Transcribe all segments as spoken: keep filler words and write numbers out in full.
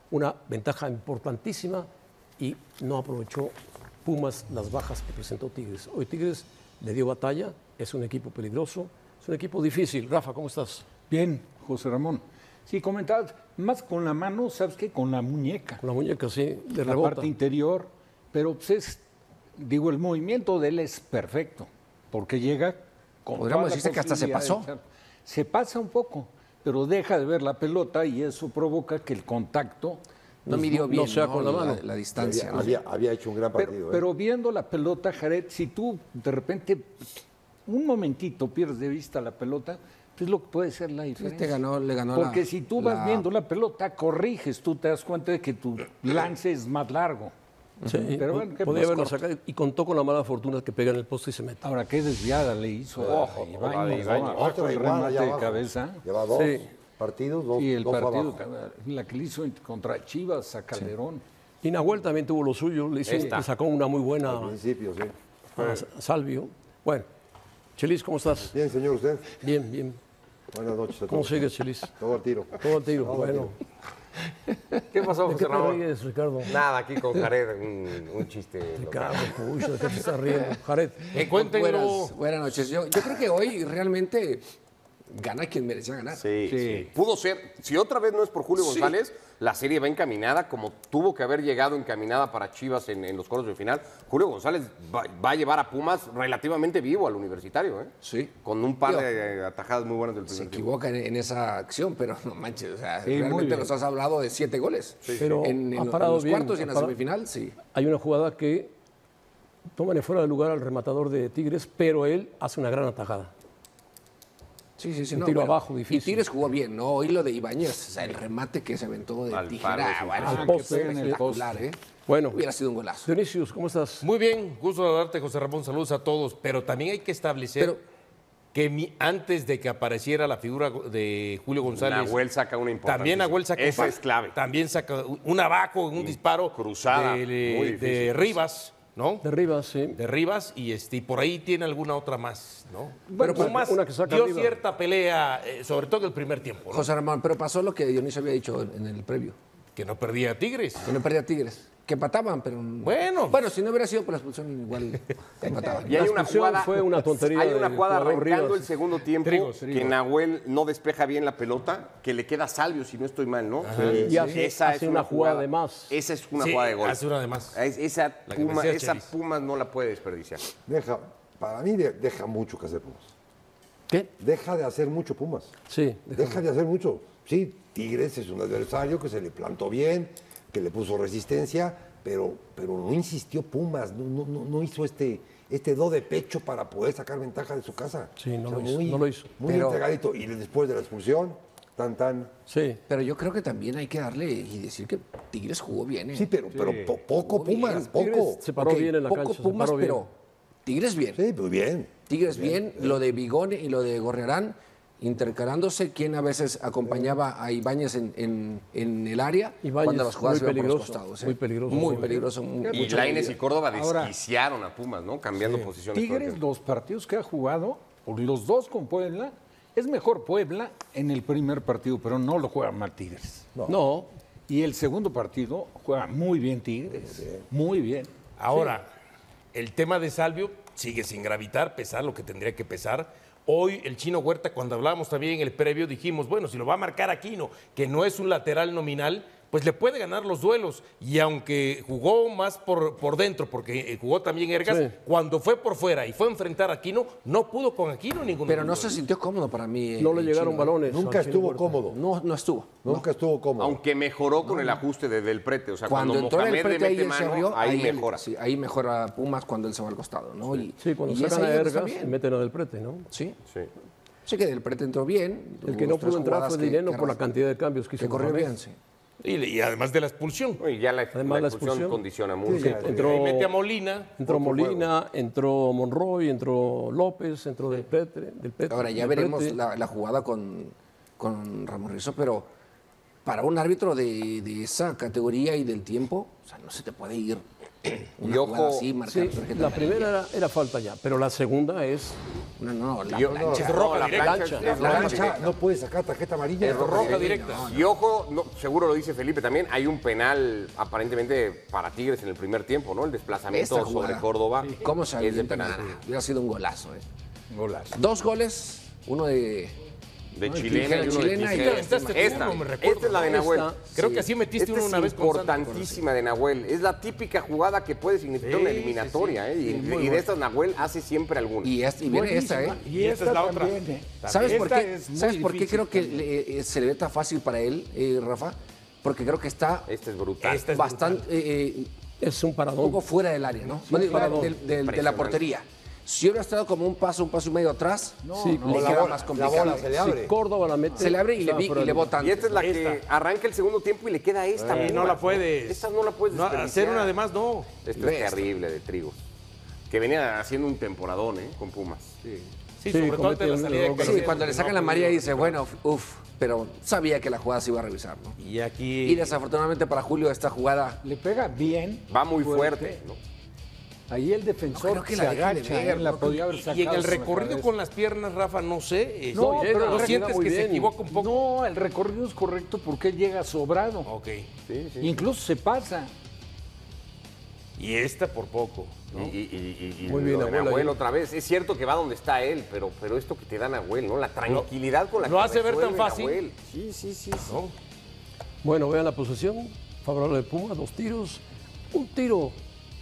una ventaja importantísima y no aprovechó Pumas las bajas que presentó Tigres. Hoy Tigres le dio batalla, es un equipo peligroso, es un equipo difícil. Rafa, ¿cómo estás? Bien, José Ramón. Sí, comentabas, más con la mano, ¿sabes qué? Con la muñeca. Con la muñeca, sí, de la rebota. parte interior, pero pues es, digo, el movimiento de él es perfecto, porque llega con Podríamos decirse que hasta se pasó. De, se pasa un poco, pero deja de ver la pelota y eso provoca que el contacto no midió bien, no sea ¿no? con la mano. La, la distancia. Había, ¿no? había, había hecho un gran partido. Pero, ¿eh? pero viendo la pelota, Jared, si tú de repente un momentito pierdes de vista la pelota, pues lo que puede ser la diferencia. Este ganó, le ganó Porque la, si tú vas la... viendo la pelota, corriges, tú te das cuenta de que tu lance es más largo. Sí, pero bueno, ¿qué podía más haberlo corto? sacado y contó con la mala fortuna que pega en el poste y se mete. Ahora, qué desviada le hizo Ojo, a Ibáñez, otra, ¿no? otra el igual, remate allá de abajo. cabeza. Lleva dos Sí. partidos, dos, Y el dos partido, abajo. la que le hizo contra Chivas a Calderón. Y Nahuel también tuvo lo suyo, le, hizo, le sacó una muy buena Al principio, sí. a Salvio. Bueno, Chelis, ¿cómo estás? Bien, señor, usted. Bien, bien. Buenas noches a ¿Cómo todos. sigues, Chelis? Todo al tiro. Todo al tiro. Todo al Bueno, ¿Qué pasó, ¿de José qué te Ramón? ríes, Ricardo? Nada, aquí con Jared, un, un chiste. Ricardo, pucha, ¿de qué te estás riendo? Jared, Eh, cuéntenlo. Buenas, buenas noches. Yo, yo creo que hoy realmente gana quien merecía ganar. Sí, Sí. sí. Pudo ser. Si otra vez no es por Julio Sí. González, la serie va encaminada como tuvo que haber llegado encaminada para Chivas en, en los cuartos de final. Julio González va, va a llevar a Pumas relativamente vivo al Universitario, ¿eh? Sí. Con un par Digo, de atajadas muy buenas del Se primer tiempo. equivoca en, en esa acción, pero no manches, o sea, Sí, muy realmente bien. nos has hablado de siete goles. Pero en, en ha lo- parado en los bien, cuartos y ha en la parado- semifinal, sí. hay una jugada que toman en fuera de lugar al rematador de Tigres, pero él hace una gran atajada. Sí, sí, sí. Un no, tiro bueno, abajo, difícil. Y Tigres jugó bien, ¿no? Hoy lo de Ibáñez, o sea, el remate que se aventó de Al tijera, palo, sí. bueno, Al fue poste, en el espectacular, ¿eh? Bueno, Hubiera sido un golazo. Dionisius, ¿cómo estás? Muy bien, gusto de darte, José Ramón, saludos a todos, pero también hay que establecer Pero- que mi- antes de que apareciera la figura de Julio González, Nahuel saca una importante. también Nahuel saca Esa un- es clave. También saca un abajo, un disparo cruzada, de, muy de difícil. Rivas, ¿no? De Rivas, sí. De Rivas y este y por ahí tiene alguna otra más, ¿no? Pero Pero Pumas una que saca dio arriba. cierta pelea, eh, sobre todo el primer tiempo, ¿no? José Ramón, pero pasó lo que Dionisio había dicho en el previo, Que no perdía a Tigres. que no perdía Tigres, que empataban, pero... Bueno. Bueno, si no hubiera sido por la expulsión, igual empataban. Y hay La una expulsión jugada, fue una tontería hay una del jugada jugador arrancando Rivas. el segundo tiempo Trigos, que Trigos. Nahuel no despeja bien la pelota, que le queda a Salvio, si no estoy mal, ¿no? Y hace- hace una jugada de más. Esa es una Sí, jugada de gol. hace una de más. Es- Esa, La que Puma, decía esa Chelis. Pumas no la puede desperdiciar. Deja, para mí de- deja mucho que hacer Pumas. ¿Qué? Deja de hacer mucho Pumas. Sí. Deja de hacer mucho. Sí, Tigres es un adversario que se le plantó bien, que le puso resistencia, pero, pero no insistió Pumas, no, no, no- no hizo este, este do de pecho para poder sacar ventaja de su casa. Sí, no lo hizo, no lo hizo. Muy Pero- entregadito. Y después de la expulsión, tan, tan. Sí. Pero yo creo que también hay que darle y decir que Tigres jugó bien, ¿eh? Sí, pero, pero po- poco Jugó bien. Pumas, poco. Tigres se paró Ok, bien en la poco cancha. se Pumas, paró bien. pero Tigres bien. Sí, pues bien. Tigres bien, lo de Bigón y lo de Gorriarán intercalándose, quien a veces acompañaba a Ibáñez en, en- en el área Ibáñez, cuando las jugadas muy iban por los peligroso, costados. ¿eh? muy peligroso. Muy Sí. peligroso. mu- Y mucha Lainez y movilidad. Córdoba Ahora- desquiciaron a Pumas, ¿no? Cambiando posiciones. todo el Tigres, tiempo. los partidos que ha jugado, o los dos con Puebla, es mejor Puebla en el primer partido, pero no lo juega mal Tigres. No, Y el segundo partido juega muy bien Tigres, muy bien. Ahora, el tema de Salvio sigue sin gravitar, pesar lo que tendría que pesar. Hoy el Chino Huerta, cuando hablábamos también en el previo, dijimos, bueno, si lo va a marcar Aquino, que no es un lateral nominal, pues le puede ganar los duelos. Y aunque jugó más por, por dentro, porque eh, jugó también Ergas, Sí. cuando fue por fuera y fue a enfrentar a Aquino, no pudo con Aquino ninguno. Pero de no los se dos. sintió cómodo para mí. no eh, le el llegaron Chino, ¿eh? balones. Nunca al Chino estuvo Huerta. cómodo. No, no estuvo. Nunca estuvo cómodo. Aunque mejoró con el ajuste de Del Prete. O sea, Cuando, cuando, entró en el Mohamed le prete ahí mete él se mano, abrió, ahí, él- mejora. sí, ahí mejora Pumas cuando él se va al costado, ¿no? Y, Sí, cuando y es sacan ahí a donde está Ergas, bien. meten a Del Prete, ¿no? Sí. Sí. Sí que Del Prete entró bien. El tuvo que no dos, tres pudo entrar jugadas fue que- Dineno que por la arras- cantidad de cambios que hizo. Que corrió Mohamed. bien, sí. Y, y además de la expulsión. Y ya la, Además, la la expulsión expulsión. condiciona mucho. Sí, entró, Ahí mete a Molina. entró Otro Molina, entró Monroy, entró López, entró Del Prete. Del Prete Ahora ya Del veremos Prete. la, la jugada con, con Ramos Rizzo, pero para un árbitro de, de esa categoría y del tiempo, o sea, no se te puede ir Una Y jugada ojo, así, marcar Sí, tarjeta la amarilla. primera era, era falta ya, pero la segunda es No, no, la Yo- plancha. Es roja la directa. plancha es- La es La roja cancha directa. no puede sacar tarjeta amarilla. Es roja Sí, directa. no, Y ojo, no, seguro lo dice Felipe también, hay un penal aparentemente para Tigres en el primer tiempo, ¿no? El desplazamiento Esta jugada. sobre Córdoba. ¿Cómo es de avienta penal. nada? Hubiera sido un golazo, ¿eh? Golazo. Dos goles, uno de... De No, chilena y uno de chilena y Tigres. Esta, esta, Esta, uno, me recuerdo, esta es la de ¿no? Nahuel. Esta- Creo que así metiste Esta uno es una vez con Santos. importantísima de Nahuel. Es la típica jugada que puede significar Sí, una sí, eliminatoria. sí. ¿eh? Y, Sí, muy y de buena. estas Nahuel hace siempre alguna. Y, es- y viene esta, ¿eh? Buenísima. Y esta es la otra. también, ¿eh? ¿Sabes por Esta qué? es muy ¿Sabes por qué difícil creo que también. le- eh, se le ve tan fácil para él, eh, Rafa? Porque creo que está Esta es brutal. Esta es bastante... eh, eh, Es un un paradón. poco fuera del área, ¿no? Bueno, paradón. del- del- de la portería. Si hubiera estado como un paso, un paso y medio atrás, Sí, le O la queda bola, más la complicado. bola se le abre. Si Córdoba la mete. Se le abre y le, estaba vi- fuera y le de lugar. botan. Y esta es la que Esta. arranca el segundo tiempo y le queda esta. Eh, Pumas, no la puedes. Esta no la puedes No, desperdiciar. hacer una de más, no. Esto Ve es esta. terrible de Trigos. Que venía haciendo un temporadón, ¿eh? Con Pumas. Sí, Sí, sobre todo comete ante la un salida de error. Caicedo, Sí, cuando le que sacan no la ha amarilla podido dice, bueno, uff, pero sabía que la jugada se iba a revisar, ¿no? Y aquí... Y desafortunadamente para Julio esta jugada... Le pega bien. Va muy fuerte, ¿no? Ahí el defensor No creo que se la deje de agacha, ver, ¿eh? La no podía haber Y sacado. en el con la recorrido cabeza. con las piernas, Rafa, no sé. eh, No, no, pero ¿no llega sientes muy que se bien. equivoca un poco? No, el recorrido es correcto porque él llega sobrado. Ok. Sí, sí. Incluso se pasa. Y esta por poco. Y, y- y- y Muy lo bien, de Nahuel Nahuel ahí. otra vez. Es cierto que va donde está él, pero, pero esto que te da Nahuel, ¿no? La tranquilidad con la lo que hace ver tan resuelve fácil. Nahuel. Sí, sí, sí. sí. ¿No? Bueno, vean la posesión. Favorable de Puma, dos tiros. Un tiro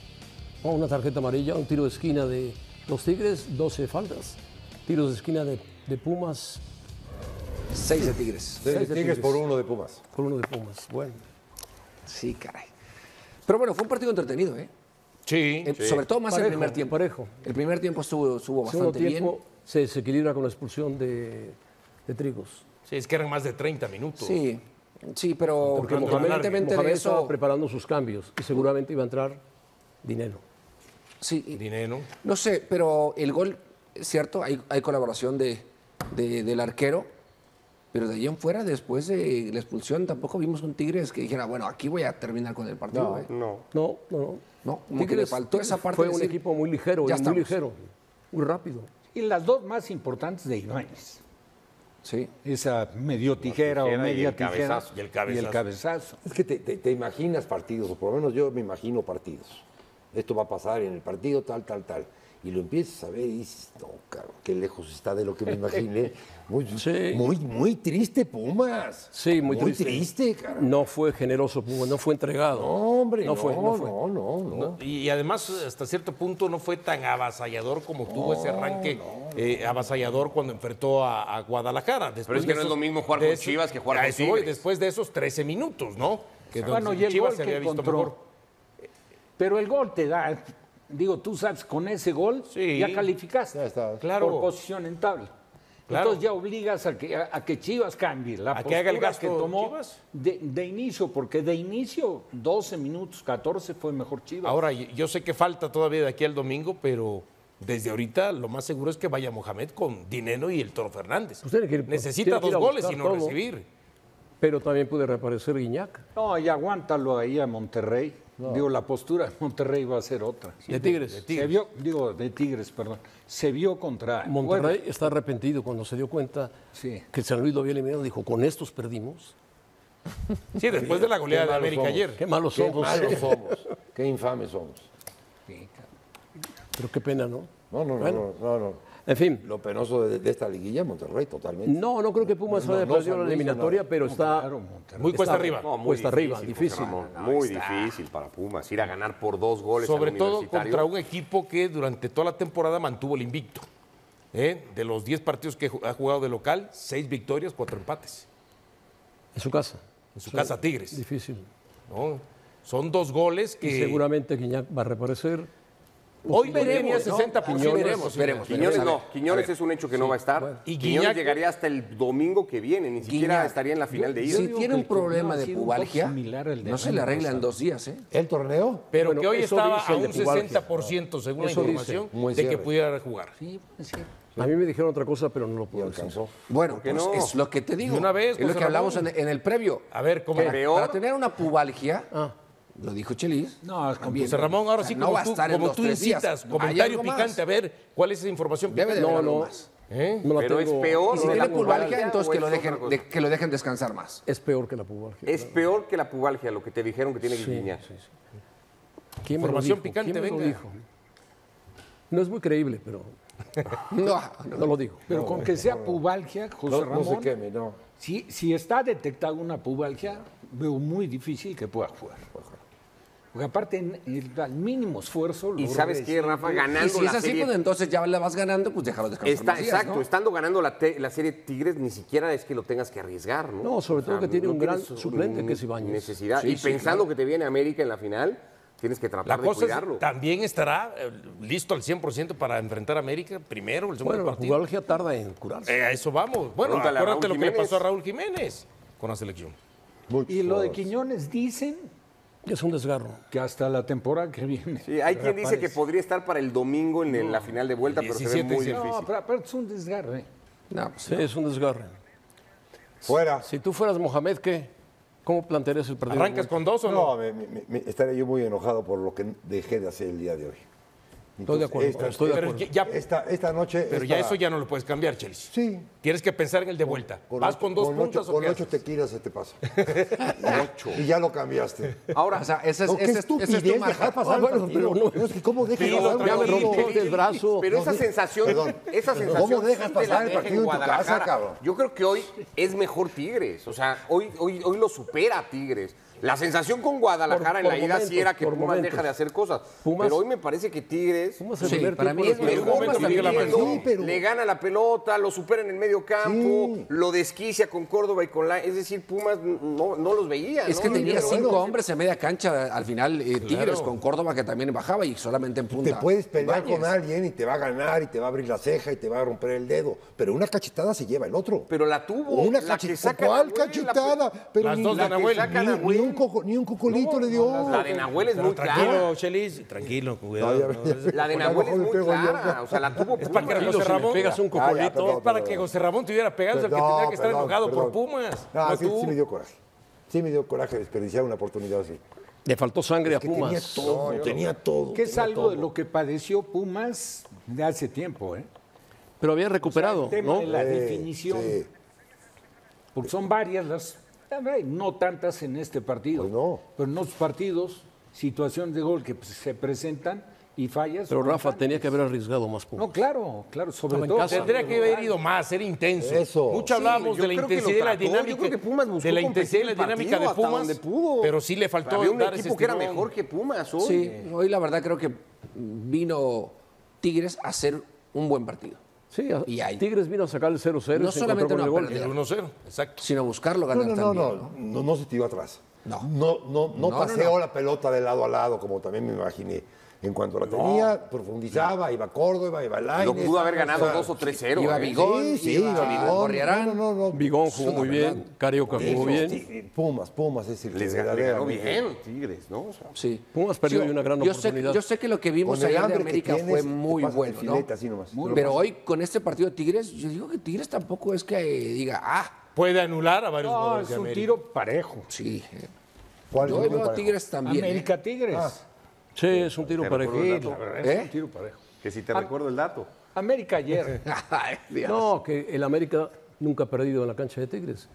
o una tarjeta amarilla, un tiro de esquina de los Tigres, doce faltas. Tiros de esquina de, de Pumas, Seis de Tigres. Sí, Seis de Tigres Tigres. por uno de Pumas. por uno de Pumas. Bueno, Sí, caray. Pero bueno, fue un partido entretenido, ¿eh? Sí. Eh, Sobre todo más el Parejo, primer tiempo. parejo. El primer tiempo estuvo, estuvo el segundo bastante tiempo bien. se desequilibra con la expulsión de, de Trigos. Sí, es que eran más de treinta minutos. Sí, sí, pero Porque Mohamed- independientemente Mohamed de estaba eso, preparando sus cambios y seguramente iba a entrar dinero. sí, Dinero. no sé, pero el gol, es cierto, hay, hay colaboración de, de- del arquero, pero de ahí en fuera, después de la expulsión, tampoco vimos un Tigres que dijera, bueno, aquí voy a terminar con el partido. ¿eh? No. No, no, no. No, como que le faltó esa parte Fue de un decir, equipo muy ligero, ya y muy estamos. ligero, muy rápido. Y las dos más importantes de Ibáñez. Sí. Esa medio tijera, tijera o y media el tijera. cabezazo. Y el cabezazo. cabezazo. Es que te, te- te imaginas partidos, o por lo menos yo me imagino partidos. Esto va a pasar en el partido, tal, tal, tal. Y lo empiezas a ver y dices, no, cabrón, qué lejos está de lo que me imaginé. Muy, Sí. muy, muy triste, Pumas. Sí, muy, Muy triste. triste, cabrón. No fue generoso, Puma, no fue entregado. No, hombre, no, No fue, no fue. no, no, no. No, y además, hasta cierto punto, no fue tan avasallador como tuvo ese arranque eh, avasallador cuando enfrentó a, a Guadalajara. Después es que de no es esos- lo mismo jugar de con esos- Chivas que jugar a con eso voy, Tigres. después de esos trece minutos, ¿no? Que Bueno, donde y el Chivas gol se que había visto encontró. mejor. Pero el gol te da, digo, tú sabes, con ese gol Sí. ya calificaste. Ya está. Claro. Por posición en tabla. Claro. Entonces ya obligas a que, a, a que Chivas cambie la ¿A que postura haga el gasto que tomó Chivas? de, de inicio, porque de inicio, doce minutos, catorce fue mejor Chivas. Ahora, y- yo sé que falta todavía de aquí al domingo, pero desde ahorita lo más seguro es que vaya Mohamed con Dineno y el Toro Fernández. Pues tiene que ir- Necesita tiene que ir dos a goles buscar y no todo. recibir. Pero también puede reaparecer Guiñac, No, y aguántalo ahí a Monterrey. Digo, la postura de Monterrey va a ser otra. de Tigres. Se vio, digo, de Tigres, perdón. Se vio contra Monterrey está arrepentido cuando se dio cuenta Sí. que San Luis lo había eliminado. Dijo, con estos perdimos. Sí, después de la goleada de malos América somos. ayer. Qué malos Qué somos. malos somos. Qué infames somos. Pero qué pena, ¿no? No, no, no, Bueno. no, no, no. En fin, Lo penoso de, de esta liguilla, Monterrey, totalmente. no, no creo que Pumas No, haya no, perdido San la Luis, eliminatoria, no. pero está Claro, Monterrey. Muy cuesta está- arriba. No, muy cuesta arriba, José difícil. Ramón, muy difícil para Pumas. Ir a ganar por dos goles Sobre al todo Universitario. contra un equipo que durante toda la temporada mantuvo el invicto. ¿eh? De los diez partidos que ju- ha jugado de local, seis victorias, cuatro empates. en su casa. En su casa Tigres. Difícil. ¿no? Son dos goles Y que seguramente Guiñac va a reaparecer. hoy veremos, tenía ¿no? sesenta por ciento. Quiñones, de veremos, posibilidad. veremos. Quiñones A ver, no, Quiñones es un hecho que no va a estar. Y Quiñones Guiñac- llegaría hasta el domingo que viene, ni siquiera Guiñac. estaría en la final de ida. Si digo tiene que un el torneo problema ha de sido un poco pubalgia, similar al del no se año le arregla en pasado. dos días, ¿eh? ¿El torneo? Pero Bueno, que hoy eso estaba dice a el de un Pubalgia. sesenta por ciento, según Eso la dice. información, Muy de que cierre. pudiera jugar. Sí, pues sí. A mí me dijeron otra cosa, pero no lo Y puedo decir. alcanzó. Bueno, qué pues no? es lo que te digo. De una vez, es lo José que hablamos en, Ramón. en el previo. A ver, ¿cómo? Para, Peor. para tener una pubalgia, Ah, Lo dijo Chelis. No, es También. José Ramón, ahora O sea, sí, no como va a tú, estar en como dos, tú tres días. incitas, Hay comentario algo más. picante, a ver, ¿cuál es esa información Debe de picante? haber No, algo no. más. ¿Eh? Me la Pero es tengo- peor Y si lo de tiene la pubalgia, pubalgia, entonces ¿o que es lo, otra dejen, cosa? de- que lo dejen descansar más. Es peor que la pubalgia. Es claro. peor que la pubalgia, lo que te dijeron que tiene Sí, Guiñac. sí, sí. ¿Quién me lo Información dijo? picante, ¿Quién me lo venga. dijo? No es muy creíble, pero No, no lo digo. Pero con que sea pubalgia, José No, Ramón, no se queme, no. si, si está detectada una pubalgia, veo muy difícil que pueda jugar. Porque aparte, en el, al mínimo esfuerzo... Y logra sabes qué, decir- Rafa, y ganando si es la así, serie. pues entonces ya la vas ganando, pues déjalo descansar Está, más días, exacto, ¿no? estando ganando la, te- la serie Tigres, ni siquiera es que lo tengas que arriesgar, ¿no? No, sobre todo que tiene un gran tienes suplente, que es Ibáñez. Necesidad. Sí, y sí, pensando claro. que te viene América en la final, tienes que tratar La de cosa cuidarlo. es, también estará eh, listo al cien por ciento para enfrentar a América primero, el segundo Bueno, la partido. pubalgia tarda en curarse. Eh, a eso vamos. Bueno, Pregúntale a acuérdate Raúl lo que le Jiménez. pasó a Raúl Jiménez con la selección. Muchos Y lo de jugadores. Quiñones dicen Es un desgarro. que hasta la temporada que viene... Sí, hay quien dice que reaparece. podría estar para el domingo en el- la final de vuelta, pero se ve diecisiete muy dice- difícil. No, pero aparte es un desgarre. No, pues, Sí, es un desgarre. Fuera. Si tú fueras Mohamed, ¿qué? ¿Cómo plantearías el partido? ¿Arrancas con dos o no? No, me, me- me- estaré yo muy enojado por lo que dejé de hacer el día de hoy. Estoy de acuerdo, Esta, estoy de Pero acuerdo. ya, esta, esta noche. pero ya eso ya no lo puedes cambiar, Chelis. Sí. Tienes que pensar en el de vuelta. ¿Vas ocho- con dos ocho- puntas o Con qué ocho haces? tequilas se te pasa. ocho. Y ya lo cambiaste. Ahora, o sea, esa es, No, qué esa es- esa es tu estupidez marca. dejar pasar Ah, el bueno, partido. pero no- No, es que ¿cómo dejas Pero pasar un ya me partido? rompiste el brazo. pero esa No, sensación, perdón. esa sensación ¿Cómo dejas sí te la pasar el deja partido en tu casa, Guadalajara. cabrón? Yo creo que hoy es mejor Tigres. O sea, hoy, hoy, hoy lo supera a Tigres. La sensación con Guadalajara Por- en la por ida sí momentos, era que por Pumas momentos. deja de hacer cosas. Pumas- pero hoy me parece que Tigres Pumas el Sí, primer para tiempo mí es lo mejor jugó momento que dio la defendiendo, mano. Sí, pero- le gana la pelota, lo supera en el medio campo, Sí. lo desquicia con Córdoba y con la... Es decir, Pumas no, no los veía. Es ¿no? que tenía Pero cinco bueno, hombres en media cancha al final, eh, Tigres, Claro. con Córdoba que también bajaba y solamente en punta. Te puedes pelear Ibáñez. con alguien y te va a ganar y te va a abrir la ceja y te va a romper el dedo. Pero una cachetada se lleva el otro. Pero la tuvo. Una la que cachetada. saca ¿Cuál Nahuel, la- cachetada? Pero Las ni, dos de la que Nahuel. saca Ni- Nahuel. Ni un, coco- ni un cocolito le dio. La de Nahuel es Pero muy tranquilo, clara. Chelis, tranquilo, No, cuidado. ya- no, ya- es- La de Ya Nahuel mejor es me muy pego yo. clara. O sea, la tuvo Es para que Pumas. José Si le Ramón- pegas un Ah, ya, cocolito, perdón. Para que José Ramón te hubiera pegado, es el que No, tendría que estar perdón, enojado por perdón. Pumas. Ah, no sí, tú. sí me dio coraje. Sí me dio coraje desperdiciar una oportunidad así. le faltó sangre a Que tenía Pumas. todo, tenía todo. Que es tenía algo todo. de lo que padeció Pumas de hace tiempo, ¿eh? Pero había recuperado, El tema ¿no? de la Sí, definición. sí. Porque son varias las, no tantas en este partido. Pues no. Pero en otros partidos, situaciones de gol que pues, se presentan y fallas. Pero son Rafa tantas. tenía que haber arriesgado más Pumas. No, claro, claro, sobre Estaba en todo. casa. Tendría que haber ido más, ser intenso. Eso. Mucho Sí, hablábamos yo de la creo que lo intensidad y la trató. Yo dinámica. creo que Pumas buscó de la intensidad y la competir el dinámica de partido hasta Pumas. donde pudo. Pero sí le faltó Había un dar ese equipo que era estirón. mejor que Pumas hoy. Sí, hoy la verdad creo que vino Tigres a hacer un buen partido. Sí, a- Y ahí. Tigres vino a sacar el cero cero. No y se solamente encontró con no el El gol. uno cero, exacto. Sino buscarlo No, ganar no, no, también. no, no, no se tiró atrás. No. No, no, no, No, no, paseó no. la pelota de lado a lado, como también me imaginé. En cuanto la tenía, profundizaba, iba Córdoba, iba Lainez. Lo pudo haber ganado o sea, dos o tres cero. Iba ¿eh? Bigón, Sí, sí, iba iba Bigón. Gorriarán. No, no, no, no. Bigón jugó muy bien, Carioca jugó bien. Sí, Pumas, Pumas es el que Les ganó, le ganó verdaderamente- bien Tigres, ¿no? O sea, Sí. Pumas perdió Sí, una gran yo sé, oportunidad. yo sé que lo que vimos Con el ayer de hambre que América tienes, fue te muy pasas el bueno, ¿no? filete así nomás. Muy Pero hoy con este partido de Tigres, yo digo que Tigres tampoco es que eh, diga, ah, Puede anular a varios No, jugadores es de un América. tiro parejo. sí. eh. ¿Cuál Yo es hoy el veo a parejo? Tigres también. ¿eh? América Tigres. Sí, es un tiro parejo. Sí, la verdad, es ¿Eh? un tiro parejo. que si te recuerdo el dato. América ayer. Ay, Dios. No, que el América nunca ha perdido en la cancha de Tigres.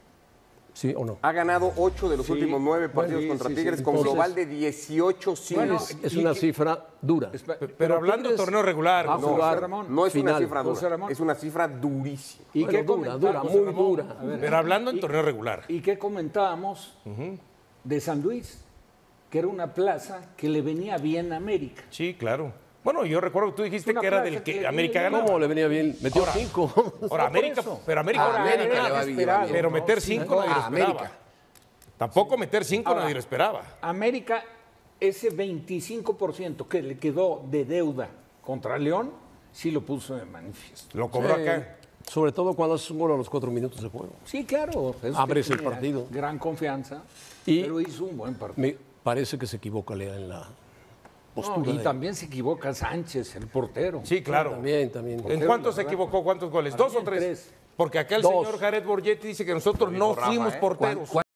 ¿Sí o no? Ha ganado ocho de los últimos nueve partidos sí, contra sí, Tigres sí. con Entonces- global de dieciocho cinco. Bueno, Es, es y- una y- cifra dura. Pero hablando de Tigres torneo regular, va a José jugar José Ramón. no es una final. cifra José dura, Ramón. es una cifra durísima. ¿Y Bueno, qué dura, dura, comentamos, muy Ramón? dura. A ver, pero hablando en torneo regular. ¿Y qué comentábamos de San Luis? Que era una plaza que le venía bien a América. Sí, claro. Bueno, yo recuerdo que tú dijiste Una que era plaza del que que le América viene ganaba. ¿Cómo le venía bien? Metió Ahora- cinco. Ahora, América, eso. pero América, A América era le va bien, esperado, bien. pero ¿no? meter Sí, cinco nadie a lo esperaba. América. Tampoco meter cinco Ahora, nadie lo esperaba. América, ese veinticinco por ciento que le quedó de deuda contra León, sí lo puso de manifiesto. Lo cobró Sí. acá. Sobre todo cuando haces un gol a los cuatro minutos de juego. Sí, claro. es que Abres el tenía partido. Gran confianza, Y- pero hizo un buen partido. Me parece que se equivoca Lea en la No, postura. y de- también se equivoca Sánchez, el portero. Sí, claro. También, también. ¿En cuántos se equivocó? ¿Cuántos goles? Para ¿Dos mí o en tres? tres. Porque acá el Dos. señor Jared Borgetti dice que nosotros no Rafa, fuimos ¿eh? porteros.